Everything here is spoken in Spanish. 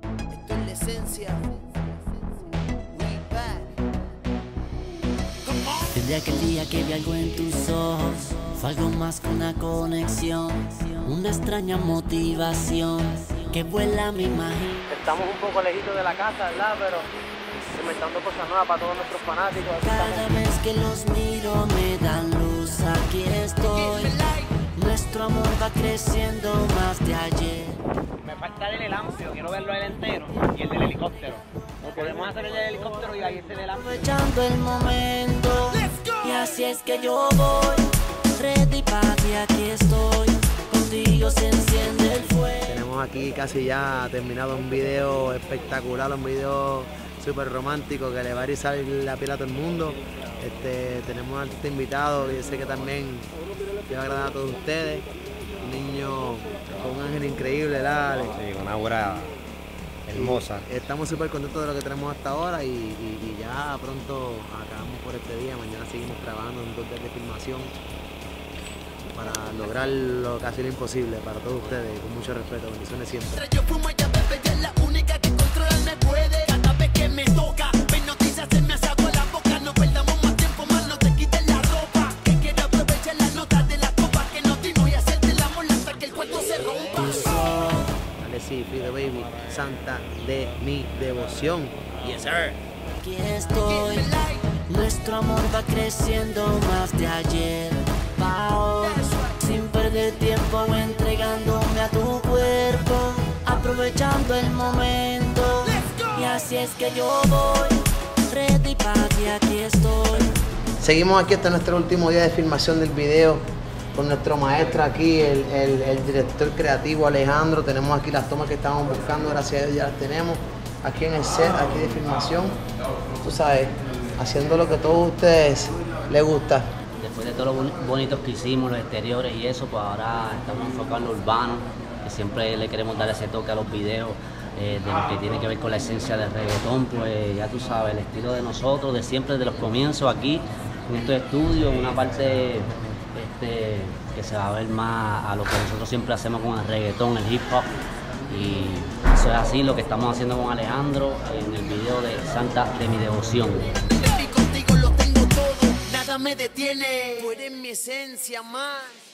Esto es la esencia. We back. Desde aquel día que vi algo en tus ojos, fue algo más que una conexión, una extraña motivación que vuela mi imaginación. Estamos un poco lejitos de la casa, ¿verdad? Pero inventando cosas nuevas para todos nuestros fanáticos. Cada vez que los miro me dan luz, aquí estoy. Nuestro amor va creciendo más de ayer. Me falta el Ampio, quiero verlo él entero, y el del helicóptero. Podemos hacer el del helicóptero y ahí está el Ampio. Aprovechando el momento, y así es que yo voy, ready para ti, aquí estoy. Contigo se enciende el fuego. Tenemos aquí casi ya terminado un video espectacular, un video súper romántico que le va a erizar la piel a todo el mundo. Tenemos un artista invitado y sé que también le va a agradar a todos ustedes. Un niño con un ángel increíble, ¿verdad, Alex? Sí, una aura hermosa. Estamos súper contentos de lo que tenemos hasta ahora y ya pronto acabamos por este día. Mañana seguimos trabajando en 2 días de filmación para lograr lo casi lo imposible para todos ustedes. Con mucho respeto, bendiciones siempre. Yo fumo ella bebe, ella es la única que controlarme puede. Cada vez que me toca, ven noticias, se me hace agua la boca. No perdamos más tiempo, más no te quites la ropa. Que quiero aprovechar las notas de la copa. Que no tino y hacerte el amor hasta que el cuerpo se rompa. Dale, sí, Free the Baby, santa de mi devoción. Yes, sir. Aquí estoy, nuestro amor va creciendo más de ayer. Pa' hoy, sin perder tiempo, entregándome a tu cuerpo, aprovechando el momento. Y así es que yo voy, ready para ti, aquí estoy. Seguimos aquí hasta nuestro último día de filmación del video con nuestro maestro aquí, el director creativo Alejandro. Tenemos aquí las tomas que estábamos buscando, gracias a Dios ya las tenemos aquí en el set, aquí de filmación. Tú sabes, haciendo lo que a todos ustedes les gusta. Después de todo lo bonitos que hicimos, los exteriores y eso, pues ahora estamos enfocados en lo urbano, que siempre le queremos dar ese toque a los videos, de lo que tiene que ver con la esencia del reggaetón, pues ya tú sabes, el estilo de nosotros, de siempre, desde los comienzos aquí, en estos estudios, una parte que se va a ver más a lo que nosotros siempre hacemos con el reggaetón, el hip hop, y eso es así lo que estamos haciendo con Alejandro en el video de Santa de mi devoción. Baby, contigo lo tengo todo, nada me detiene. Tú eres mi esencia más.